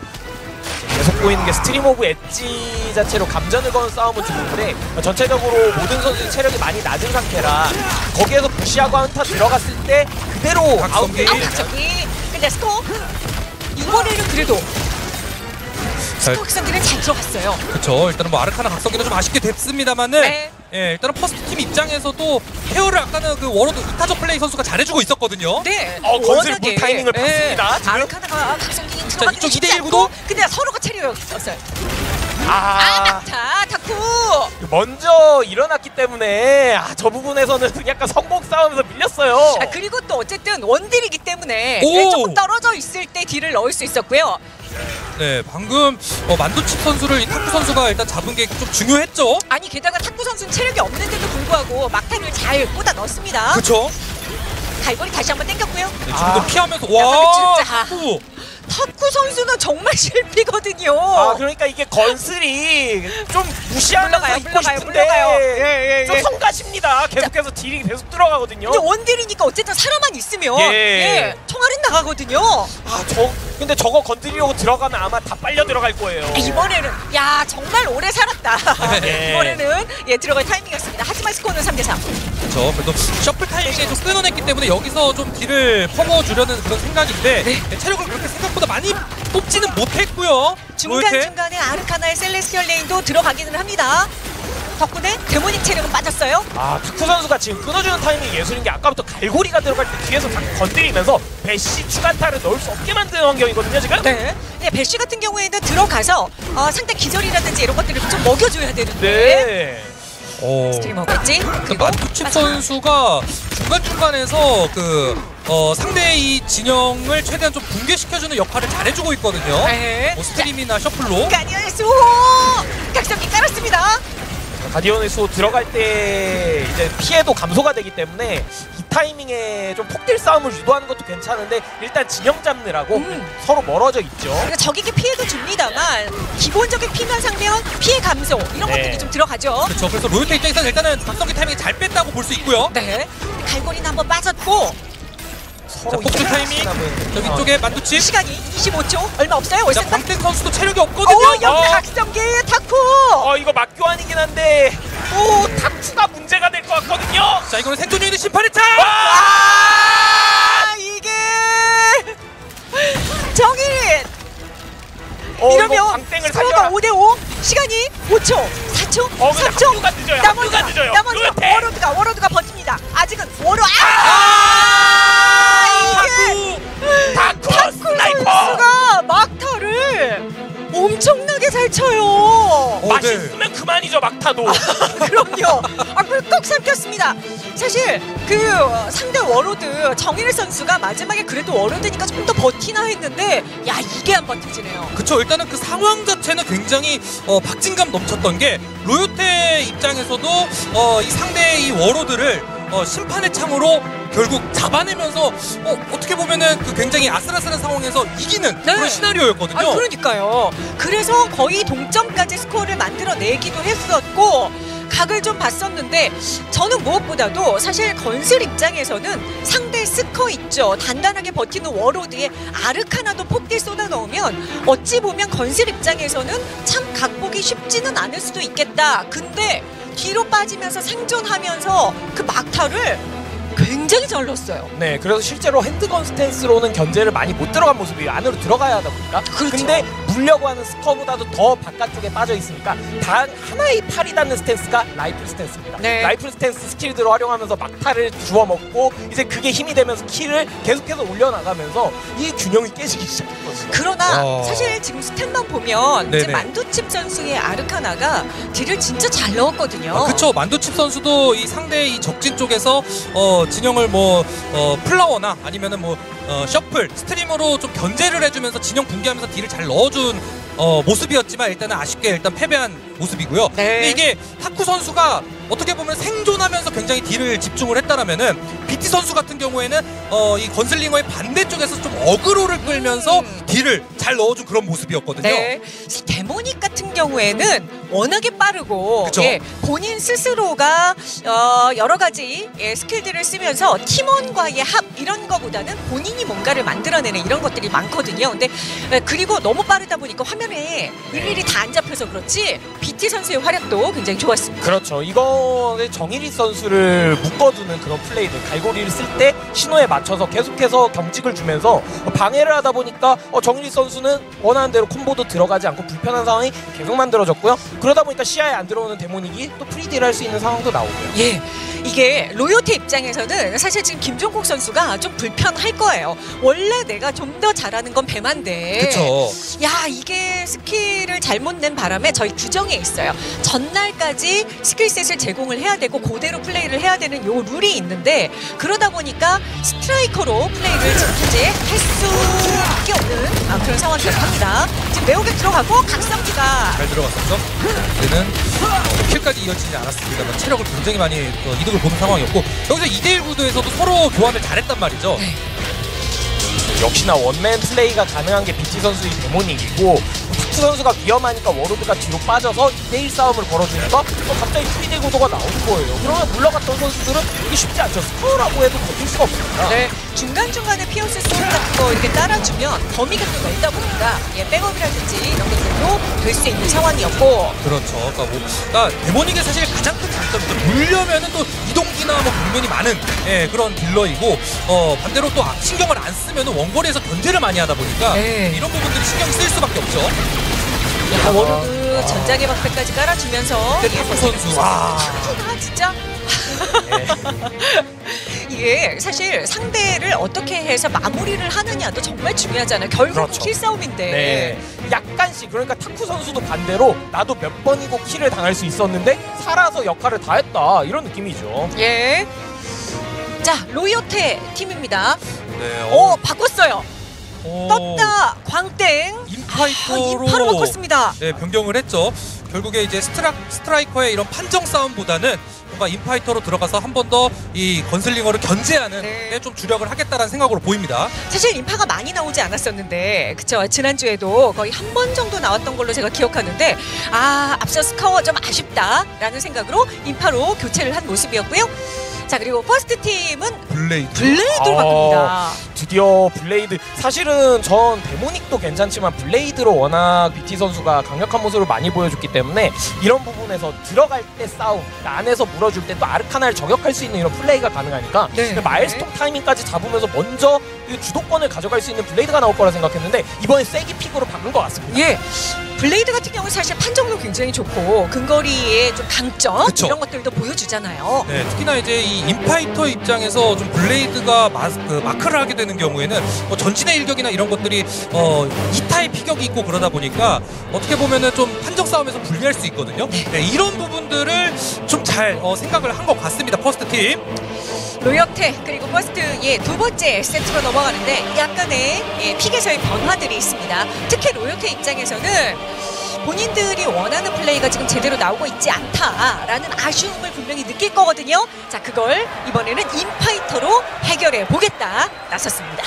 계속 보이는 게 스트림 오브 엣지 자체로 감전을 거는 싸움은 좋은데 전체적으로 모든 선수의 체력이 많이 낮은 상태라 거기에서 부시하고 한타 들어갔을 때 그대로 각성기. 아웃게임. 아, 갑자기. 근데 스코 이번에는 그래도 잘- 스코 각성기는 잘 들어갔어요. 그렇죠. 일단은 뭐 아르카나 각성기도 좀 아쉽게 됐습니다만은 네. 예, 일단은 퍼스트 팀 입장에서도 케어를 아까는 그 워로드 이타적 플레이 선수가 잘해주고 있었거든요. 네. 어, 건슬 워낙에, 물 타이밍을 예, 봤습니다, 지금. 아르카나가 각성기 들어가기는 이쪽 쉽지 이 대 일 않고 구도? 근데 서로가 체력이었어요. 아, 아, 막타 타쿠. 먼저 일어났기 때문에 아, 저 부분에서는 약간 성공 싸움에서 밀렸어요. 아, 그리고 또 어쨌든 원딜이기 때문에 오! 예, 조금 떨어져 있을 때 딜을 넣을 수 있었고요. 네, 방금 어, 만두칩 선수를 이 타쿠 선수가 일단 잡은 게 좀 중요했죠. 아니 게다가 탁구 선수는 체력이 없는데도 불구하고 막타를 잘 꽂아 넣습니다. 그렇죠. 갈고리 다시 한번 당겼고요. 네, 지금도 아. 피하면서 야, 와 근데 진짜. 타쿠. 탁구 선수는 정말 실패거든요. 아 그러니까 이게 건슬이 좀 무시하면서 물러가요, 있고 물러가요, 싶은데 물러가요. 예, 예, 좀 예. 성가십니다. 계속해서 딜이 계속 들어가거든요. 근데 원딜이니까 어쨌든 사람만 있으면 예. 예, 총알은 나가거든요. 아 저 근데 저거 건드리려고 들어가면 아마 다 빨려 들어갈 거예요. 아, 이번에는 야 정말 오래 살았다. 예. 이번에는 예 들어갈 타이밍이었습니다. 하지만 스코어는 삼 대 삼. 그렇죠. 그래도 셔플 타이밍에 좀 끊어냈기 때문에 여기서 좀 딜을 퍼부어주려는 그런 생각인데 네. 네, 체력을 그렇게 생각보다 많이 뽑지는 못했고요. 중간 로이테. 중간에 아르카나의 셀레스티얼 레인도 들어가기는 합니다. 덕분에 데모닉 체력은 빠졌어요. 아 타쿠 선수가 지금 끊어주는 타이밍이 예술인 게 아까부터 갈고리가 들어갈 때 뒤에서 다 건드리면서 배시 추가타를 넣을 수 없게 만드는 환경이거든요 지금. 네. 네, 배시 같은 경우에는 들어가서 어, 상대 기절이라든지 이런 것들을 좀 먹여줘야 되는데. 네. 오. 스트리머겠지? 그리고 만두칩 빠져. 선수가 중간 중간에서 그 어, 상대의 이 진영을 최대한 좀 붕괴시켜주는 역할을 잘해주고 있거든요. 네. 뭐 스트림이나 셔플로. 가디언의 수호! 각성기 깔았습니다. 가디언의 수호 들어갈 때 이제 피해도 감소가 되기 때문에 이 타이밍에 좀 폭딜 싸움을 유도하는 것도 괜찮은데 일단 진영 잡느라고 음. 서로 멀어져 있죠. 그러니까 적에게 피해도 줍니다만 기본적인 피만 상대면 피해 감소 이런 네. 것들이 좀 들어가죠. 그렇죠. 그래서 로이테 입장에서는 일단은 각성기 타이밍이 잘 뺐다고 볼 수 있고요. 네. 갈고리는 한번 빠졌고 자, 서로 폭주 이해할 타이밍. 사람은- 저기 어. 쪽에 만두칩. 시간이 이십오 초 얼마 없어요. 자, 월세탄. 광택 선수도 체력이 어, 없거든요. 여기 어. 각성기 타쿠. 어 이거 막교환이긴 한데 또 타쿠가 문제가 될 것 같거든요. 자, 이거는 생존 유닛 심판의 차. 아, 이게 정인. 어, 이거 이러면 광땡을 스코어가 살려라. 오 대 오. 시간이 오 초, 사 초, 어, 근데 삼 초. 합류가 늦어요. 합류가 늦어요. 나머지가 로이테. 워로드가 워로드가 버팁니다. 아직은 워로 아! 이게 타쿠 타쿠 스나이퍼. 선수가 막타를 엄청나게 잘 쳐요. 어, 네. 맛있으면 그만이죠 막타도. 그럼요. 아, 꿀꺽 삼켰습니다. 사실 그 상대 워로드 정일 선수가 마지막에 그래도 워로드니까 좀 더 버티나 했는데 야 이게 안 버텨지네요. 그쵸. 일단은 그 상황 자체는 굉장히 어, 박진감 넘쳤던 게 로요테 입장에서도 어, 이 상대의 이 워로드를 어, 심판의 창으로 결국 잡아내면서 어, 어떻게 보면은 그 굉장히 아슬아슬한 상황에서 이기는 네. 그런 시나리오였거든요. 아, 그러니까요. 그래서 거의 동점까지 스코어를 만들어내기도 했었고 각을 좀 봤었는데 저는 무엇보다도 사실 건슬 입장에서는 상대 스커 있죠. 단단하게 버티는 워로드에 아르카나도 폭딜 쏟아 넣으면 어찌 보면 건슬 입장에서는 참 각보기 쉽지는 않을 수도 있겠다. 근데 뒤로 빠지면서 생존하면서 그 막타를 굉장히 잘 넣었어요. 네, 그래서 실제로 핸드건 스탠스로는 견제를 많이 못 들어간 모습이에요. 안으로 들어가야 하다 보니까. 그렇죠. 근데 물려고 하는 스커보다도 더 바깥쪽에 빠져 있으니까 단 하나의 팔이 닿는 스탠스가 라이플 스탠스입니다. 네. 라이플 스탠스 스킬들을 활용하면서 막타를 주워 먹고 이제 그게 힘이 되면서 키를 계속해서 올려나가면서 이 균형이 깨지기 시작했거든요. 그러나 어. 사실 지금 스탯만 보면 이제 네네. 만두칩 선수의 아르카나가 딜을 진짜 잘 넣었거든요. 아, 그쵸. 만두칩 선수도 이 상대의 이 적진 쪽에서 어, 진영을 뭐 어, 플라워나 아니면은 뭐 어, 셔플, 스트림으로 좀 견제를 해주면서 진영 붕괴하면서 딜을 잘 넣어준 어, 모습이었지만 일단은 아쉽게 일단 패배한 모습이고요. 네. 근데 이게 타쿠 선수가 어떻게 보면 생존하면서 굉장히 딜을 집중을 했다라면은 비티 선수 같은 경우에는 어, 이 건슬링어의 반대쪽에서 좀 어그로를 끌면서 음. 딜을 잘 넣어준 그런 모습이었거든요. 네. 데모닉 같은 경우에는 워낙에 빠르고 그쵸? 예, 본인 스스로가 어, 여러 가지 예, 스킬들을 쓰면서 팀원과의 합 이런 거보다는 본인이 뭔가를 만들어내는 이런 것들이 많거든요. 근데 예, 그리고 너무 빠르다 보니까 화면에 일일이 다 안 잡혀서 그렇지 비티 선수의 활약도 굉장히 좋았습니다. 그렇죠. 이거는 정일희 선수를 묶어두는 그런 플레이들, 갈고리를 쓸 때 신호에 맞춰서 계속해서 경직을 주면서 방해를 하다 보니까 어, 정일희 선수는 원하는 대로 콤보도 들어가지 않고 불편한 상황이 계속 만들어졌고요. 그러다 보니까 시야에 안 들어오는 데모닉이 또 프리딜 할 수 있는 상황도 나오고요. 예, 이게 로요테 입장에서는 사실 지금 김종국 선수가 좀 불편할 거예요. 원래 내가 좀 더 잘하는 건 배만데 그쵸. 야, 이게 스킬을 잘못 낸 바람에 저희 규정에 있어요. 전날까지 스킬셋을 제공을 해야 되고 그대로 플레이를 해야 되는 요 룰이 있는데 그러다 보니까 스트라이커로 플레이를 지금 현재 할 수밖에 없는 아, 그런 상황이라고 합니다. 지금 매혹에 들어가고 각성기가 잘 들어갔었죠. 그때는 어, 킬까지 이어지지 않았습니다만 체력을 굉장히 많이 어, 이득을 보는 상황이었고 여기서 이 대 일 구도에서도 서로 교환을 잘했단 말이죠. 네. 역시나 원맨 플레이가 가능한 게 비티 선수의 데모닉이고 타쿠 선수가 위험하니까 워로드가 뒤로 빠져서 이 대 일 싸움을 걸어주니까 어, 갑자기 프리딜 구도가 나오는 거예요. 그러면 물러갔던 선수들은 이게 쉽지 않죠. 스코어라고 해도 버틸 수가 없습니다. 네, 중간중간에 피어스 소울 같은 거 이렇게 따라주면 범위가 또 넓다 보니까 예, 백업이라든지 이런 것들도 될 수 있는 상황이었고 그렇죠. 그러니까, 뭐, 그러니까 데모닉의 사실 가장 큰 장점이죠. 물려면은 또 이동기나 뭐 국면이 많은 예, 그런 딜러이고 어, 반대로 또 신경을 안 쓰면은 원거리에서 견제를 많이 하다 보니까 네. 이런 부분들이 신경이 쓸 수밖에 없죠. 야, 워로드 전장의 방패까지 깔아주면서 근데 타쿠 선수 와. 타쿠가 진짜 이게 사실 상대를 어떻게 해서 마무리를 하느냐도 정말 중요하잖아요. 결국 그렇죠. 킬 싸움인데. 네. 약간씩 그러니까 타쿠 선수도 반대로 나도 몇 번이고 킬을 당할 수 있었는데 살아서 역할을 다 했다 이런 느낌이죠. 예. 자, 로요테 팀입니다. 네, 오, 바꿨어요. 오, 떴다 광땡. 인파이터로 아, 인파로 바꿨습니다. 네, 변경을 했죠. 결국에 이제 스트라, 스트라이커의 이런 판정 싸움보다는 뭔가 인파이터로 들어가서 한 번 더 이 건슬링어를 견제하는 네. 데 좀 주력을 하겠다라는 생각으로 보입니다. 사실 인파가 많이 나오지 않았었는데 그쵸, 지난주에도 거의 한 번 정도 나왔던 걸로 제가 기억하는데 아, 앞서 스코어 좀 아쉽다라는 생각으로 인파로 교체를 한 모습이었고요. 자, 그리고 퍼스트 팀은 블레이드. 블레이드로 아, 바꿉니다. 드디어 블레이드. 사실은 전 데모닉도 괜찮지만 블레이드로 워낙 비티 선수가 강력한 모습을 많이 보여줬기 때문에 이런 부분에서 들어갈 때 싸움, 안에서 물어줄 때 또 아르카나를 저격할 수 있는 이런 플레이가 가능하니까 네. 마일스톤 타이밍까지 잡으면서 먼저 주도권을 가져갈 수 있는 블레이드가 나올 거라 생각했는데 이번에 세기 픽으로 바꾼 것 같습니다. 예. 블레이드 같은 경우는 사실 판정도 굉장히 좋고 근거리의 좀 강점 그쵸. 이런 것들도 보여주잖아요. 네, 특히나 이제 이 인파이터 입장에서 좀 블레이드가 마, 그 마크를 하게 되는 경우에는 뭐 전진의 일격이나 이런 것들이 어, 이타의 피격이 있고 그러다 보니까 어떻게 보면은 좀 판정 싸움에서 불리할 수 있거든요. 네, 이런 부분들을 좀 잘 어, 생각을 한 것 같습니다. 퍼스트 팀. 로요테 그리고 퍼스트의 두 번째 세트로 넘어가는데 약간의 예, 픽에서의 변화들이 있습니다. 특히 로요테 입장에서는 본인들이 원하는 플레이가 지금 제대로 나오고 있지 않다라는 아쉬움을 분명히 느낄 거거든요. 자, 그걸 이번에는 인파이터로 해결해 보겠다 나섰습니다.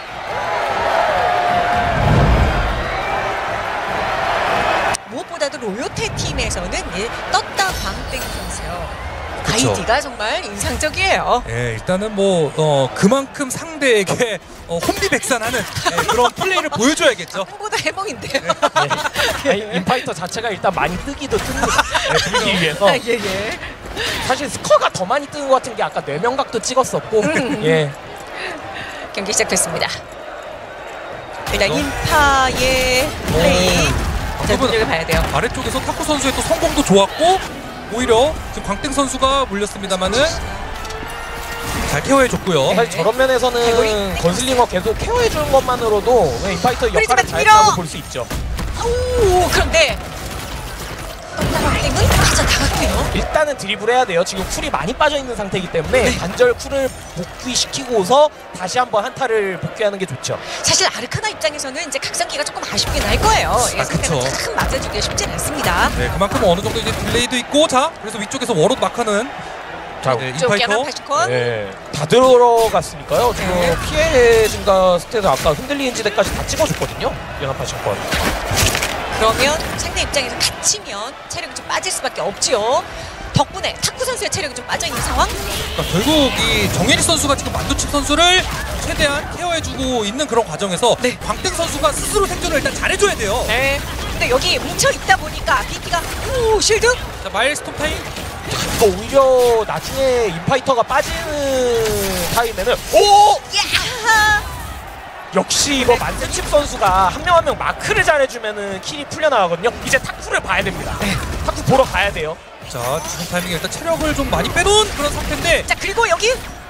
무엇보다도 로요테 팀에서는 예, 떴다 광땡 선수요. 그쵸. 아이디가 정말 인상적이에요. 예, 일단은 뭐 어, 그만큼 상대에게 어, 혼비백산하는 예, 그런 플레이를 보여줘야겠죠. 보다 해몽인데요. 네. 아니, 인파이터 자체가 일단 많이 뜨기도 뜹니다. 네, 뜨기 위해서. 아, 예, 예. 사실 스코어가 더 많이 뜨는 것 같은 게 아까 뇌명각도 찍었었고 음. 예. 경기 시작됐습니다. 일단 인파의 플레이 자, 방금은 분석을 봐야 돼요. 아래쪽에서 타쿠 선수의 또 성공도 좋았고 오히려 지금 광땡 선수가 물렸습니다만은 잘 케어해줬고요. 사실 저런 면에서는 건슬링어 계속 케어해주는 것만으로도 인파이터 역할을 프리즈만 잘했다고 볼 수 있죠. 오, 그런데 떴다 광땡은 빠져나갔고요. 일단은 드리블 해야 돼요. 지금 쿨이 많이 빠져 있는 상태이기 때문에 네. 관절 쿨을 복귀시키고서 다시 한번 한타를 복귀하는 게 좋죠. 사실 아르카나 입장에서는 이제 각성기가 조금 아쉽긴 할 거예요. 아, 그쵸. 참 맞아주기가 쉽진 않습니다. 네, 그만큼 어느 정도 이제 딜레이도 있고, 자, 그래서 위쪽에서 워롯 마카는 자, 네, 야만 인파이터. 팔십콘. 네, 다 들어갔으니까요. 지금 네. 피해 증가 스탯을 아까 흔들리는 지대까지 다 찍어줬거든요. 야만 팔십콘. 그러면 상대 입장에서 갇히면 체력이 좀 빠질 수밖에 없지요. 덕분에 탁구 선수의 체력이 좀 빠져있는 상황. 그러니까 결국 이 정예리 선수가 지금 만두칩 선수를 최대한 케어해주고 있는 그런 과정에서 네. 광땡 선수가 스스로 생존을 일단 잘해줘야 돼요. 네. 근데 여기 뭉쳐있다 보니까 비티가 오 실드. 자, 마일스톤 타임. 이거 오히려 나중에 인파이터가 빠지는 타임에는 오! 야! 역시 이거 만두칩 선수가 한 명 한 명 마크를 잘해주면은 킬이 풀려나가거든요. 이제 탁구를 봐야 됩니다. 네. 탁구 보러 가야 돼요. 자, 지금 타이밍에 일단 체력을 좀 많이 빼놓은 그런 상태인데. 자, 그리고 여기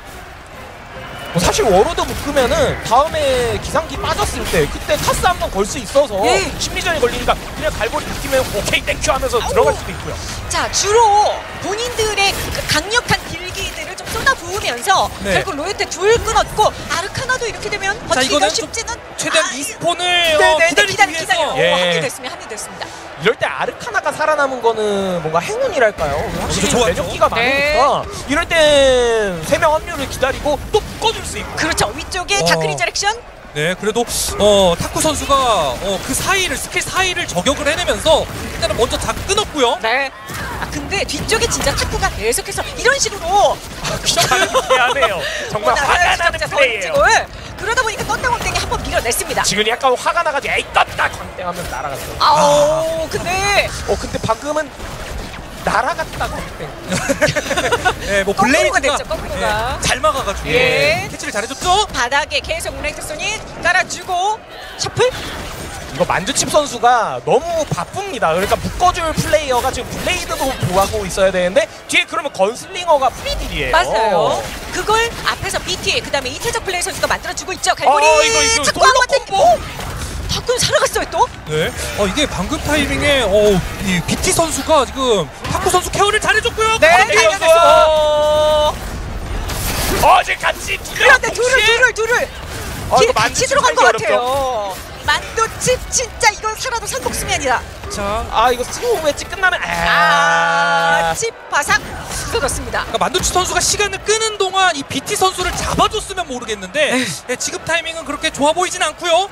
뭐 사실 워로드 묶으면은 다음에 기상기 빠졌을 때 그때 카스 한 번 걸 수 있어서 네. 심리전이 걸리니까 그냥 갈고리 느끼면 오케이 땡큐 하면서 아우. 들어갈 수도 있고요. 자, 주로 본인들의 그 강력한 딜기들을 좀 쏟아부으면서 네. 결국 로이테 둘 끊었고 아르카나도 이렇게 되면 버티기가 쉽지는 최대한 아, 리스폰을 네, 어, 네, 기다리기 기다려, 위해서. 기다려. 예. 오, 합류됐습니다. 합류됐습니다. 이럴 때 아르카나가 살아남은 거는 뭔가 행운이랄까요? 확실히 좋았죠. 매력기가 네. 많으니까 이럴 땐 세 명 합류를 기다리고 또 묶어줄 수 있고. 그렇죠. 위쪽에 어. 다크 리저렉션. 네, 그래도 어, 탁구 선수가 어, 그 사이를 스킬 사이를 저격을 해내면서 일단은 먼저 다 끊었고요. 네. 아 근데 뒤쪽에 진짜 탁구가 계속해서 이런 식으로 미안해요. 정말 화가 나는 플레이예요. 그러다 보니까 떴다광땡이 한번 밀어냈습니다. 지금 약간 화가 나가지고 에이 떴다 광땡하면 날아갔어요. 아우 근데 어 근데 방금은 날아갔다 광땡. 네, 뭐 거꾸로가 블레이드가 됐죠, 거꾸로가. 네, 잘 막아가지고 예. 캐치를 잘해줬죠. 바닥에 계속 문라이트손이 깔아주고 셔플. 이거 만두칩 선수가 너무 바쁩니다. 그러니까 묶어줄 플레이어가 지금 블레이드도 보하고 있어야 되는데 뒤에 그러면 건슬링어가 프리딜이에요. 맞아요. 그걸 앞에서 비티 그다음에 이태적 플레이 선수가 만들어주고 있죠. 갈고리 어, 이거, 이거 탁구 솔로 한번 콤보. 탁구는 살아갔어요 또. 네, 어 이게 방금 타이밍에 어, 이 비티 선수가 지금 탁구 선수 케어를 잘해줬고요. 네, 광땡 선수. 달려갔어. 어제 같이 그런데 둘을 둘을 둘을 어, 뒤에 이거 같이 만두칩 들어간 것 살기 같아요. 만두칩 진짜 이건 살아도 산복숨이 아니다. 자, 아 이거 스로우 웨지 끝나면 아, 아, 칩 바삭 쏟았습니다. 그러니까 만두치 선수가 시간을 끄는 동안 이 비티 선수를 잡아줬으면 모르겠는데 네, 지금 타이밍은 그렇게 좋아 보이진 않고요.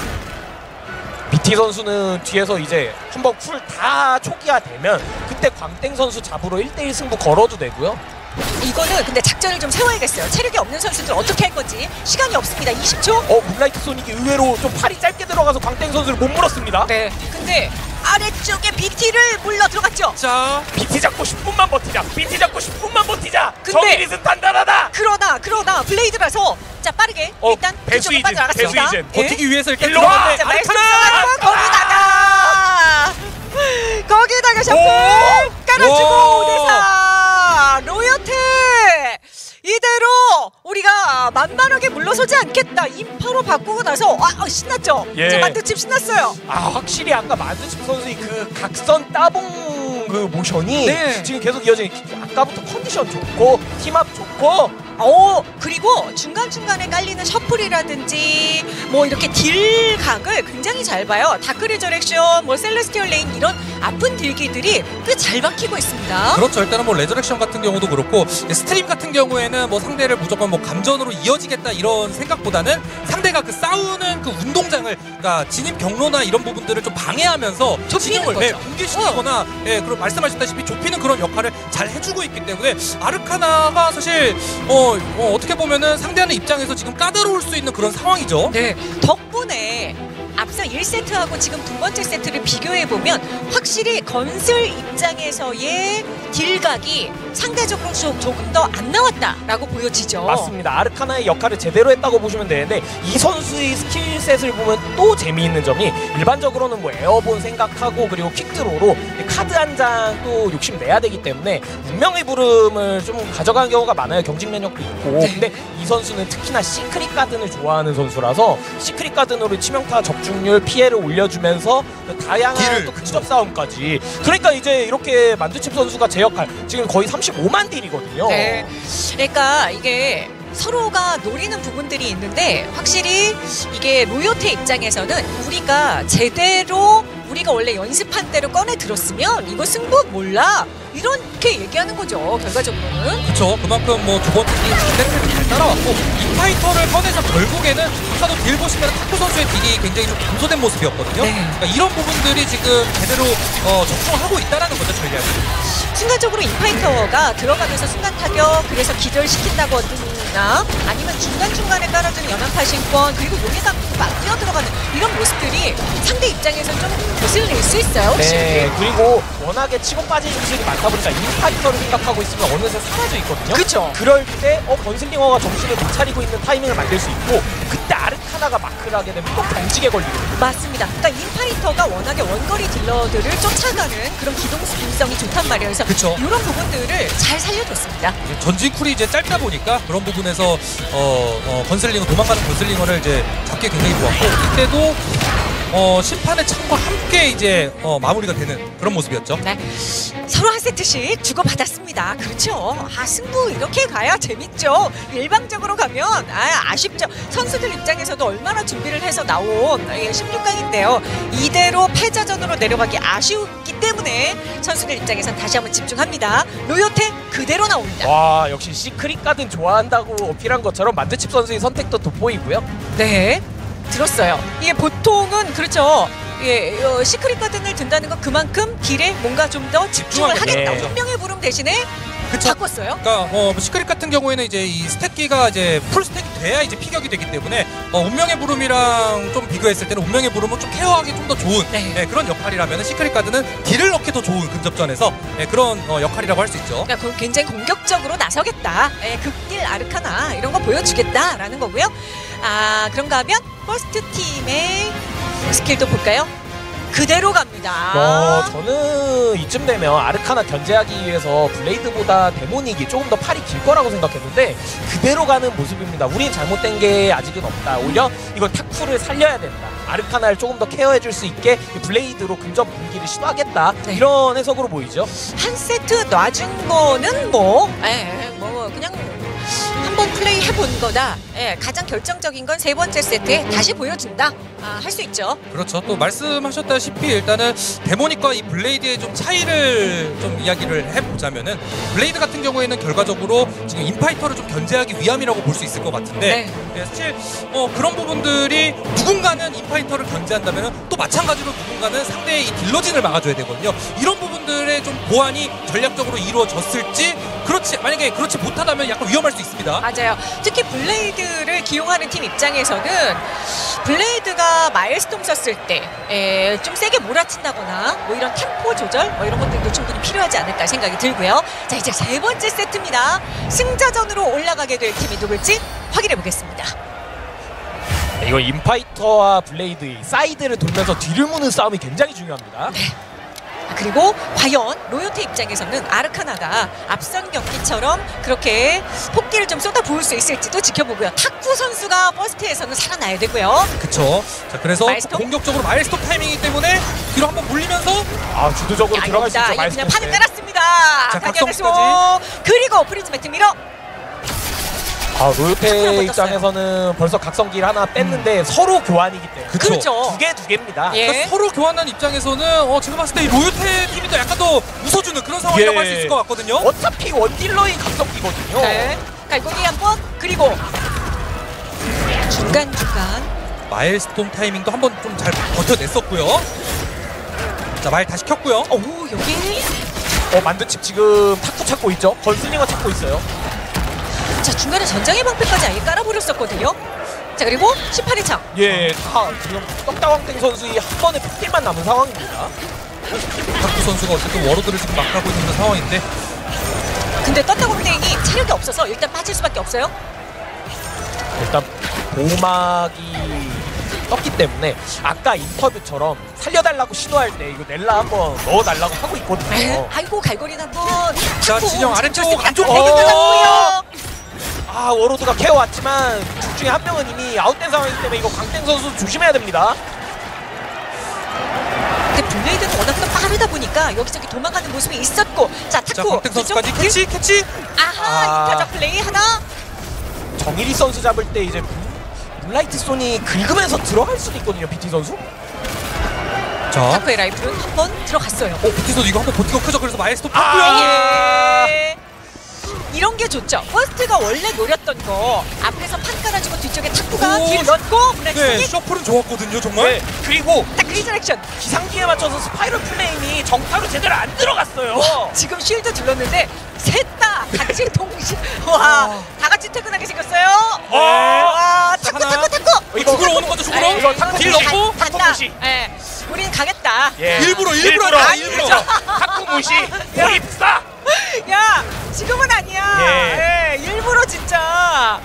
비티 선수는 뒤에서 이제 한번 쿨 다 초기화 되면 그때 광땡 선수 잡으러 일 대 일 승부 걸어도 되고요. 이거는 근데 작전을 좀 세워야겠어요. 체력이 없는 선수들 어떻게 할 건지 시간이 없습니다. 이십 초. 어 문라이트 소닉이 의외로 좀 팔이 짧게 들어가서 광땡 선수를 못 물었습니다. 네. 근데 아래쪽에 비티를 물러 들어갔죠. 자, 비티 잡고 십 분만 버티자. 비티 잡고 십 분만 버티자. 근데- 정일이는 단단하다. 그러나 그러나 블레이드라서 자 빠르게 어, 일단 배수 뒤쪽으로 이젠, 빠져나갔습니다. 배수 이젠. 예? 버티기 위해서 일단 일로 와! 들어갔는데 자, 말씀 아르카나! 고 거기다가 거기다가 셔플 오! 깔아주고 오! 오 대 사 로요테 이대로 우리가 만만하게 물러서지 않겠다. 인파로 바꾸고 나서 아 신났죠. 예. 이제 만두칩 신났어요. 아 확실히 아까 만두칩 선수의 그 각선 따봉 그 모션이 네. 지금 계속 이어지는 아까부터 컨디션 좋고 팀합 좋고 어 그리고 중간중간에 깔리는 셔플이라든지 뭐 이렇게 딜각을 굉장히 잘 봐요. 다크 리저렉션, 뭐 셀레스티얼 레인 이런 아픈 딜기들이 꽤 잘 박히고 있습니다. 그렇죠. 일단은 뭐 레저렉션 같은 경우도 그렇고 스트림 같은 경우에는 뭐 상대를 무조건 뭐 감전으로 이어지겠다 이런 생각보다는 상대가 그 싸우는 그 운동장을 그러니까 진입 경로나 이런 부분들을 좀 방해하면서 좁히는 진영을 거죠. 네, 붕괴시키거나 예, 그런 말씀하셨다시피 좁히는 그런 역할을 잘 해주고 있기 때문에 아르카나가 사실 어, 어 어떻게 보면은 상대하는 입장에서 지금 까다로울 수 있는 그런 상황이죠. 네, 덕분에 앞서 일 세트하고 지금 두 번째 세트를 비교해보면 확실히 건슬 입장에서의 딜각이 상대적으로 좀, 조금 더 안 나왔다라고 보여지죠. 맞습니다. 아르카나의 역할을 제대로 했다고 보시면 되는데 이 선수의 스킬 일 셋을 보면 또 재미있는 점이 일반적으로는 뭐 에어본 생각하고 그리고 퀵드로로 카드 한 장 또 욕심내야 되기 때문에 운명의 부름을 좀 가져가는 경우가 많아요. 경직 면역도 있고. 근데 이 선수는 특히나 시크릿 가든을 좋아하는 선수라서 시크릿 가든으로 치명타 적중률 피해를 올려주면서 다양한 또 근접 싸움까지. 그러니까 이제 이렇게 만두칩 선수가 제 역할 지금 거의 삼십오만 딜이거든요. 네. 그러니까 이게 서로가 노리는 부분들이 있는데 확실히 이게 로요테 입장에서는 우리가 제대로 우리가 원래 연습한 대로 꺼내 들었으면 이거 승부 몰라 이렇게 얘기하는 거죠. 결과적으로는. 그렇죠. 그만큼 뭐 두 번째 딜을 따라왔고 이 파이터를 꺼내서 결국에는 아까도 딜 보시면 타쿠 선수의 딜이 굉장히 좀 감소된 모습이었거든요. 네. 그러니까 이런 부분들이 지금 제대로 어, 적중하고 있다는 거죠. 전략이. 순간적으로 인파이터가 들어가면서 순간 타격 그래서 기절시킨다고 하거나 아니면 중간중간에 깔아주는 연합파신권 그리고 용의 강도 막 뛰어들어가는 이런 모습들이 상대 입장에서는 좀 돛을 낼 수 있어요. 확실히. 네, 그리고 워낙에 치고 빠진 기술이 많다 보니까 인파이터를 생각하고 있으면 어느새 사라져 있거든요. 그쵸. 그럴 때 어, 건슬링어가 정신을 못 차리고 있는 타이밍을 만들 수 있고 그때 아르카나가 마크를 하게 되면 또 경직에 걸리거든요. 맞습니다. 그러니까 인파이터가 워낙에 원거리 딜러들을 쫓아가는 그런 기동성이 좋단 말이에요. 그래서 그쵸. 이런 부분들을 잘 살려줬습니다. 이제 전진 쿨이 이제 짧다 보니까 그런 부분에서 어, 어, 건슬링어 도망가는 건슬링어를 이제 잡기 굉장히 좋았고 이때도 어, 심판의 창과 함께 이제 어, 마무리가 되는 그런 모습이었죠. 네. 서로 한 세트씩 주고받았습니다. 그렇죠. 아, 승부 이렇게 가야 재밌죠. 일방적으로 가면 아, 아쉽죠. 선수들 입장에서도 얼마나 준비를 해서 나온 십육 강인데요. 이대로 패자전으로 내려가기 아쉬웠기 때문에 선수들 입장에선 다시 한번 집중합니다. 로요테 그대로 나옵니다. 와, 역시 시크릿 가든 좋아한다고 어필한 것처럼 만두칩 선수의 선택도 돋보이고요. 네. 들었어요. 이게 보통은 그렇죠. 예, 어, 시크릿 가든을 든다는 건 그만큼 딜에 뭔가 좀 더 집중을 하겠다. 네. 운명의 부름 대신에 그쵸. 바꿨어요. 그러니까 어, 시크릿 같은 경우에는 이제 이 스택기가 이제 풀 스택이 돼야 이제 피격이 되기 때문에 어, 운명의 부름이랑 좀 비교했을 때는 운명의 부름은 좀 케어하기 좀 더 좋은 네. 예, 그런 역할이라면 시크릿 가드는 딜을 넣기 더 좋은 근접전에서 예, 그런 어, 역할이라고 할 수 있죠. 그러니까 그 굉장히 공격적으로 나서겠다. 예, 극딜 아르카나 이런 거 보여주겠다라는 거고요. 아, 그런가 하면 퍼스트 팀의 스킬도 볼까요? 그대로 갑니다. 어, 저는 이쯤 되면 아르카나 견제하기 위해서 블레이드보다 데모닉이 조금 더 팔이 길 거라고 생각했는데 그대로 가는 모습입니다. 우린 잘못된 게 아직은 없다. 오히려 이걸 타쿠를 살려야 된다. 아르카나를 조금 더 케어해줄 수 있게 블레이드로 근접 분기를 시도하겠다. 네. 이런 해석으로 보이죠. 한 세트 놔준 거는 뭐, 예, 뭐 그냥 한번 플레이 해본 거다. 예, 가장 결정적인 건 세 번째 세트에 다시 보여준다. 아, 할 수 있죠. 그렇죠. 또 말씀하셨다시피 일단은 데모닉과 이 블레이드의 좀 차이를 좀 이야기를 해보자면은 블레이드 같은 경우에는 결과적으로 지금 인파이터를 좀 견제하기 위함이라고 볼 수 있을 것 같은데 네. 예, 사실 어, 그런 부분들이 누군가는 인파이터를 견제한다면은 또 마찬가지로 누군가는 상대의 이 딜러진을 막아줘야 되거든요. 이런 부분들의 좀 보완이 전략적으로 이루어졌을지 그렇지 만약에 그렇지 못하다면 약간 위험할 수 있습니다. 맞아요. 특히 블레이드를 기용하는 팀 입장에서는 블레이드가 마일스톰 썼을 때 좀 세게 몰아친다거나 뭐 이런 템포 조절 뭐 이런 것들도 충분히 필요하지 않을까 생각이 들고요. 자, 이제 세 번째 세트입니다. 승자전으로 올라가게 될 팀이 누굴지 확인해 보겠습니다. 이거 인파이터와 블레이드 이 사이드를 돌면서 뒤를 무는 싸움이 굉장히 중요합니다. 네. 그리고 과연 로요테 입장에서는 아르카나가 앞선 경기처럼 그렇게 폭기를 좀 쏟아부을 수 있을지도 지켜보고요. 타쿠 선수가 퍼스트에서는 살아나야 되고요. 그렇죠. 자, 그래서 마일스톰? 공격적으로 마일스톱 타이밍이기 때문에 뒤로 한번 몰리면서 아, 주도적으로 야, 들어갈 수 있죠. 이겁니다. 이거 그냥 마이스터 판을 때. 깔았습니다. 자, 가디언에서 각성까지. 그리고 프리즈 매트 미러. 아, 로요테 떴어요. 입장에서는 벌써 각성기를 하나 뺐는데 음. 서로 교환이기 때문에 그쵸. 그렇죠. 두 개 두 개입니다. 예. 그러니까 서로 교환한 입장에서는 어, 제가 봤을 때 이 로요테 팀이 더 약간 더 웃어주는 그런 상황이라고 예. 할 수 있을 것 같거든요. 어차피 원딜러인 각성기거든요. 네. 갈고기 한번 그리고 중간 중간. 마일스톰 타이밍도 한번 좀 잘 버텨냈었고요. 자, 마일 다시 켰고요. 오, 여기. 어, 만두칩 지금 타쿠 찾고 있죠. 건슬링어 찾고 있어요. 자, 중간에 전장의 방패까지 아예 깔아버렸었거든요. 자, 그리고 십팔 회 창. 예, 다 지금 떡다왕땡 선수의 한 번의 폭딜만 남은 상황입니다. 타쿠 선수가 어쨌든 워로드를 지금 막 하고 있는 상황인데 근데 떴다공땡이 체력이 없어서 일단 빠질 수밖에 없어요. 일단 보막이 떴기 때문에 아까 인터뷰처럼 살려달라고 시도할 때 이거 넬라 한번 넣어달라고 하고 있거든요. 네. 아이고 갈고리 한번. 자, 진영 아래쪽 안쪽 어. 되겠고요. 아 워로드가 케어왔지만 둘 중에 한 명은 이미 아웃된 상황이기 때문에 이거 강땡 선수 조심해야 됩니다. 근데 블레이드는 워낙 또 빠르다 보니까 여기저기 도망가는 모습이 있었고, 자 자, 탁구 강택 선수까지 뒤쪽 캐치 캐치. 아하 아. 이타적 플레이 하나. 정일이 선수 잡을 때 이제 블라이트 손이 긁으면서 들어갈 수도 있거든요. 비티 선수. 자, 탁구의 라이프는 한번 들어갔어요. 어, 비티 선수 이거 한번 버티고 크죠. 그래서 마일스톤 아. 탔고요. 예. 이런 게 좋죠. 퍼스트가 원래 노렸던 거 앞에서 판 깔아주고 뒤쪽에 탁구가 오. 뒤를 넣고 네, 블랙스톤이 셔플은 좋았거든요, 정말. 네. 그리고 딱 그리즈 액션. 기상기에 맞춰서 스파이럴 플레임이 정타로 제대로 안 들어갔어요. 지금 쉴드 둘렀는데 셋 다 같이 동시 와, 다 같이 퇴근하게 생겼어요. 네. 와, 자, 탁구 하나. 탁구 탁구. 이거 죽으러 오는 거죠, 죽으러? 에이, 이거 탁구 딜 무시. 넣고 간다. 탁구 무시. 예, 우린 가겠다. 예. 일부러, 일부러, 아, 일부러. 자, 탁구 무시. 호입사. 야, 지금은 아니야. 예. 예, 일부러 진짜.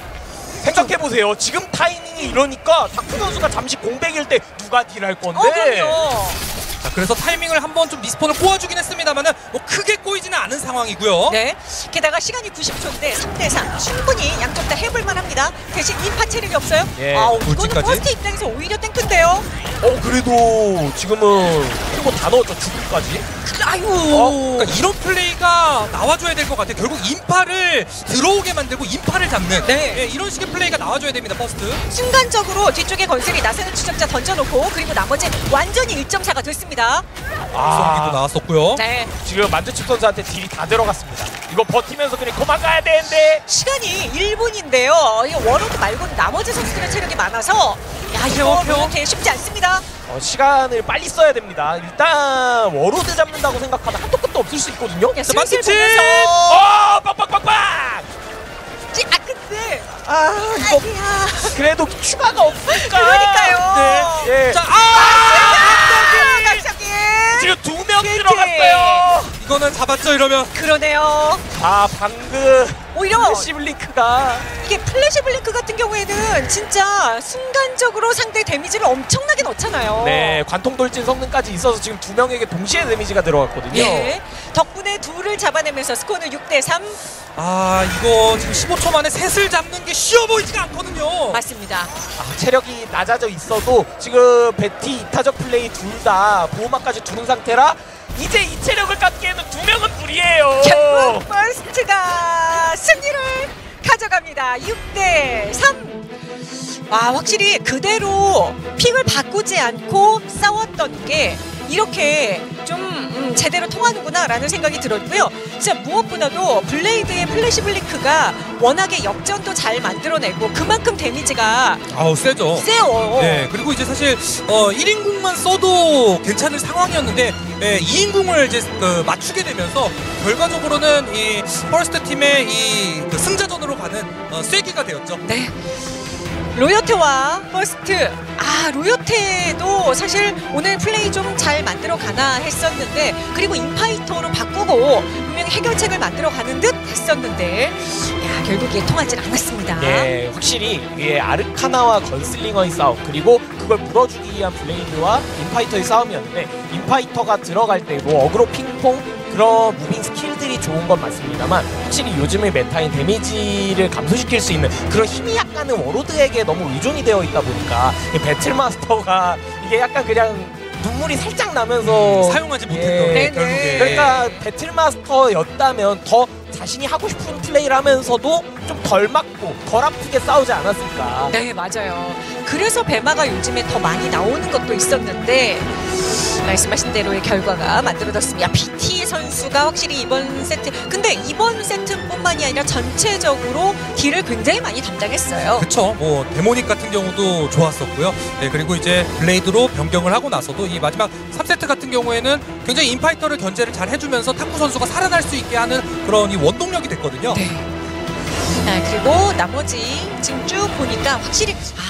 생각해보세요. 지금 타이밍이 이러니까 탁구 선수가 잠시 공백일 때 누가 딜할 건데. 어, 그럼요. 자, 그래서 타이밍을 한번 좀 리스폰을 꼬아주긴 했습니다만은 뭐 크게 꼬이지는 않은 상황이고요. 네. 게다가 시간이 구십 초인데 삼 대 삼 충분히 양쪽 다 해볼 만합니다. 대신 인파 체력이 없어요. 예, 아, 이거는 돌진까지. 퍼스트 입장에서 오히려 탱크인데요. 어 그래도 지금은 콤보 다 넣었죠. 죽음까지. 아유. 어, 그러니까 이런 플레이가 나와줘야 될 것 같아요. 결국 인파를 들어오게 만들고 인파를 잡는 네. 예, 이런 식의 플레이가 나와줘야 됩니다. 퍼스트. 순간적으로 뒤쪽에 건슬이 나서는 추적자 던져놓고 그리고 나머지 완전히 일 점 차가 됐습니다. 성기도 아 나왔었고요. 네. 지금 만두칩 선수한테 딜이 다 들어갔습니다. 이거 버티면서 그냥 도망가야 되는데. 시간이 일 분인데요. 이 워로드 말고는 나머지 선수들의 체력이 많아서 야, 이거 이렇게 쉽지 않습니다. 어, 시간을 빨리 써야 됩니다. 일단 워로드 잡는다고 생각하면 한도 끝도 없을 수 있거든요. 야, 슬슬 만두칩! 보면서 어 빡빡빡빡. 찌- 아 근데 아 이거 아니야. 그래도 추가가 없으니까. 그러니까요. 네. 예. 자, 아! 갑자기 지금 두 명 들어갔어요. 이거는 잡았죠 이러면. 그러네요. 아 방금 오히려 플래시 블링크가 이게 플래시 블링크 같은 경우에는 진짜 순간적으로 상대 데미지를 엄청나게 넣잖아요. 네 관통 돌진 성능까지 있어서 지금 두 명에게 동시에 데미지가 들어갔거든요. 예. 덕분에 둘을 잡아내면서 스코어는 육 대 삼. 아, 이거 지금 십오 초 만에 셋을 잡는 게 쉬워 보이지가 않거든요. 맞습니다. 아, 체력이 낮아져 있어도 지금 베티 이타적 플레이 둘 다 보호막까지 두른 상태라 이제 이 체력을 깎기에는 두 명은 무리예요. 결국 퍼스트가 승리를 가져갑니다. 육 대 삼. 와, 확실히 그대로 픽을 바꾸지 않고 싸웠던 게 이렇게 좀 음, 제대로 통하는구나 라는 생각이 들었고요. 진짜 무엇보다도 블레이드의 플래시 블링크가 워낙에 역전도 잘 만들어내고 그만큼 데미지가 아우, 세죠. 세요. 네, 그리고 이제 사실 어, 일 인궁만 써도 괜찮을 상황이었는데 예, 이 인궁을 이제 그, 맞추게 되면서 결과적으로는 이 퍼스트 팀의 이 그 승자전으로 가는 어, 쐐기가 되었죠. 네. 로요테와 퍼스트. 아, 로요테도 사실 오늘 플레이 좀 잘 만들어 가나 했었는데, 그리고 인파이터로 바꾸고 분명히 해결책을 만들어 가는 듯 했었는데, 야, 결국 이게 통하지 않았습니다. 예, 확실히 이게 아르카나와 건슬링어의 싸움 그리고 그걸 물어주기 위한 블레이드와 인파이터의 싸움이었는데 인파이터가 들어갈 때 뭐 어그로 핑퐁 그런 무빙 스킬들이 좋은 건 맞습니다만 확실히 요즘의 메타인 데미지를 감소시킬 수 있는 그런 힘이 약간은 워로드에게 너무 의존이 되어 있다 보니까 이 배틀마스터가 이게 약간 그냥 눈물이 살짝 나면서 음, 사용하지 못했던 네, 결국에. 네. 그러니까 배틀마스터였다면 더 자신이 하고 싶은 플레이를 하면서도 좀 덜 맞고 덜 아프게 싸우지 않았을까. 네, 맞아요. 그래서 배마가 요즘에 더 많이 나오는 것도 있었는데 말씀하신 대로의 결과가 만들어졌습니다. 비티 선수가 확실히 이번 세트, 근데 이번 세트뿐만이 아니라 전체적으로 딜을 굉장히 많이 담당했어요. 그쵸. 뭐 데모닉 같은 경우도 좋았었고요. 네, 그리고 이제 블레이드로 변경을 하고 나서도 이 마지막 삼 세트 같은 경우에는 굉장히 인파이터를 견제를 잘 해주면서 탁구 선수가 살아날 수 있게 하는 그런 이 원동력이 됐거든요. 네. 아, 그리고 나머지 지금 쭉 보니까 확실히 아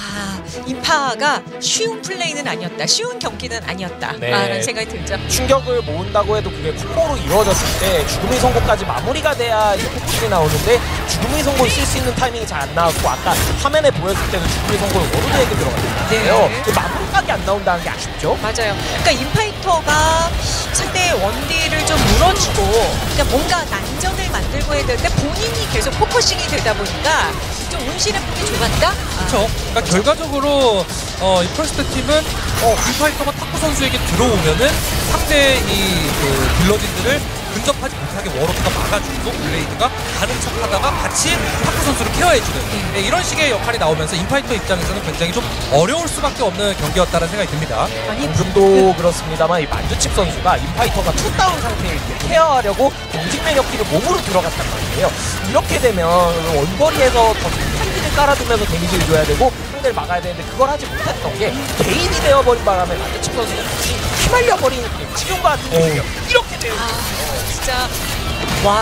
인파가 쉬운 플레이는 아니었다, 쉬운 경기는 아니었다라는 네. 생각이 들죠. 충격을 모은다고 해도 그게 콤보로 이루어졌을 때 죽음의 선고까지 마무리가 돼야 이렇게 킬이 나오는데 죽음의 선고를 쓸 수 있는 타이밍이 잘 안 나왔고 아까 화면에 보였을 때는 죽음의 선고는 워로드에게 들어갔거든요. 네. 그 마무리각이 안 나온다는 게 아쉽죠. 맞아요. 그러니까 인파이터가 상대의 원딜을 좀 물어주고 그러니까 뭔가 난전을 만들고 해야 되는데 본인이 계속 포커싱이 되다 보니까 좀 운신의 폭이 좁았다? 그렇죠. 그러니까 결과적으로 어, 이 펄스트 팀은 어, 인파이터가 탁구 선수에게 들어오면은 상대의 이그 빌러진들을 근접하지 못하게 워로드가 막아주고 블레이드가 가는 척하다가 같이 탁구 선수를 케어해주는 네, 이런 식의 역할이 나오면서 인파이터 입장에서는 굉장히 좀 어려울 수밖에 없는 경기였다는 생각이 듭니다. 아니 지금도 그렇습니다만 이 만두칩 선수가 인파이터가 투다운 상태에 이렇게 케어하려고 공식 매력기를 몸으로 들어갔단 말이에요. 이렇게 되면 원거리에서 더 탄기를 깔아두면서 데미지를 줘야 되고 상대를 막아야 되는데 그걸 하지 못했던 게 개인이 되어버린 바람에 만두칩 선수가 같이 휘말려버리는 지금과 같은 경기예요. 이렇게 돼요. 아, 진짜 와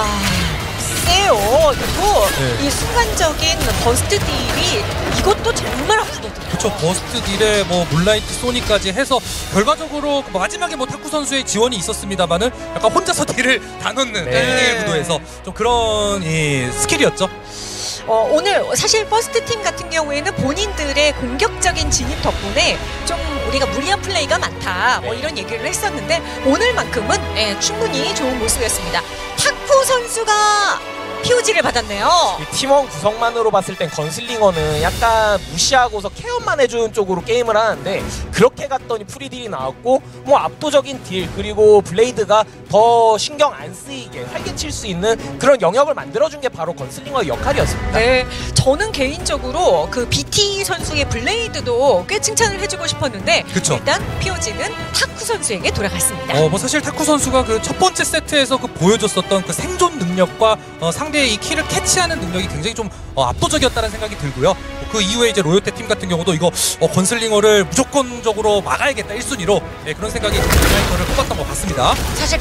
세요. 그리고 네. 이 순간적인 버스트 딜이 이것도 정말 아프거든요. 그렇죠. 버스트 딜에 뭐 물라이트 소니까지 해서 결과적으로 마지막에 뭐 탁구 선수의 지원이 있었습니다만은 약간 혼자서 딜을 다 넣는 네. 일 대 일 구도에서 좀 그런 이 스킬이었죠. 어, 오늘 사실 퍼스트 팀 같은 경우에는 본인들의 공격적인 진입 덕분에 좀 우리가 무리한 플레이가 많다 뭐 네. 이런 얘기를 했었는데 오늘만큼은 예, 충분히 좋은 모습이었습니다. 탁구 선수가 피오지를 받았네요. 이 팀원 구성만으로 봤을 땐 건슬링어는 약간 무시하고서 케어만 해주는 쪽으로 게임을 하는데 그렇게 갔더니 프리딜이 나왔고 뭐 압도적인 딜 그리고 블레이드가 더 신경 안 쓰이게 활개칠 수 있는 그런 영역을 만들어준 게 바로 건슬링어의 역할이었습니다. 네, 저는 개인적으로 그 비티 선수의 블레이드도 꽤 칭찬을 해주고 싶었는데 그쵸. 일단 피오지는 탁구 선수에게 돌아갔습니다. 어, 뭐 사실 탁구 선수가 그 첫 번째 세트에서 그 보여줬었던 그 생존 능력과 어, 상대의 이 키를 캐치하는 능력이 굉장히 좀 어, 압도적이었다는 생각이 들고요. 그 이후에 이제 로요테 팀 같은 경우도 이거 어, 건슬링어를 무조건적으로 막아야겠다 일 순위로 네, 그런 생각이 이걸 뽑았던 것 같습니다. 사실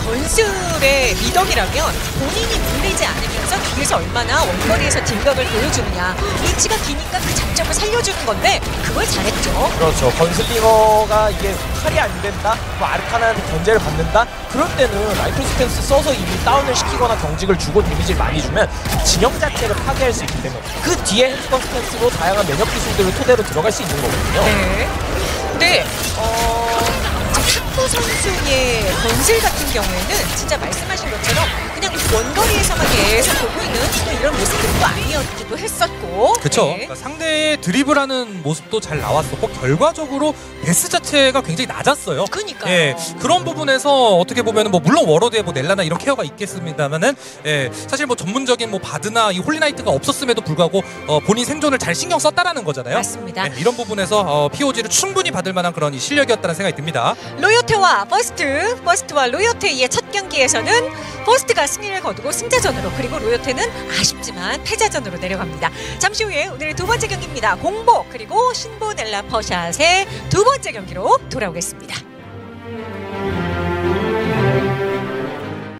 건슬의 미덕이라면 본인이 물리지 않으면서 뒤에서 얼마나 원거리에서 딜각을 보여주느냐 리치가 기니까 그 장점을 살려주는 건데 그걸 잘했죠. 그렇죠. 건슬링어가 이게 칼이 안 된다, 뭐 아르카나한테 견제를 받는다. 그럴 때는 라이프 스펜스 써서 이미 다운을 시키거나 경직을 주고 데미지를 많이 주면 진영 자체를 파괴할 수 있기 때문에 그 뒤에 헬스건 스펜스로 다양한 면역 기술들을 토대로 들어갈 수 있는 거거든요. 네. 근데 어, 탁구 선수의 건슬 같은 경우에는 진짜 말씀하신 것처럼 그냥 원거리에서만 계속 보고 있는 이런 모습들도 아니었기도 했었고. 그렇죠. 네. 그러니까 상대의 드리블하는 모습도 잘 나왔었고 결과적으로 베스 자체가 굉장히 낮았어요. 그러니까요. 예, 그런 부분에서 어떻게 보면 뭐 물론 워로드에 뭐 넬라나 이런 케어가 있겠습니다만은 예, 사실 뭐 전문적인 뭐 바드나 이 홀리나이트가 없었음에도 불구하고 어, 본인 생존을 잘 신경 썼다라는 거잖아요. 맞습니다. 예, 이런 부분에서 어, 피오지를 충분히 받을 만한 그런 이 실력이었다는 생각이 듭니다. 로요테와 퍼스트, 퍼스트와 로요테의 첫 경기에서는 퍼스트가 승리를 거두고 승자전으로 그리고 로요테는 아쉽지만 패자전으로 내려갑니다. 잠시 후에 오늘의 두 번째 경기입니다. 공복 그리고 신보넬라 퍼샷의 두 번째 경기로 돌아오겠습니다.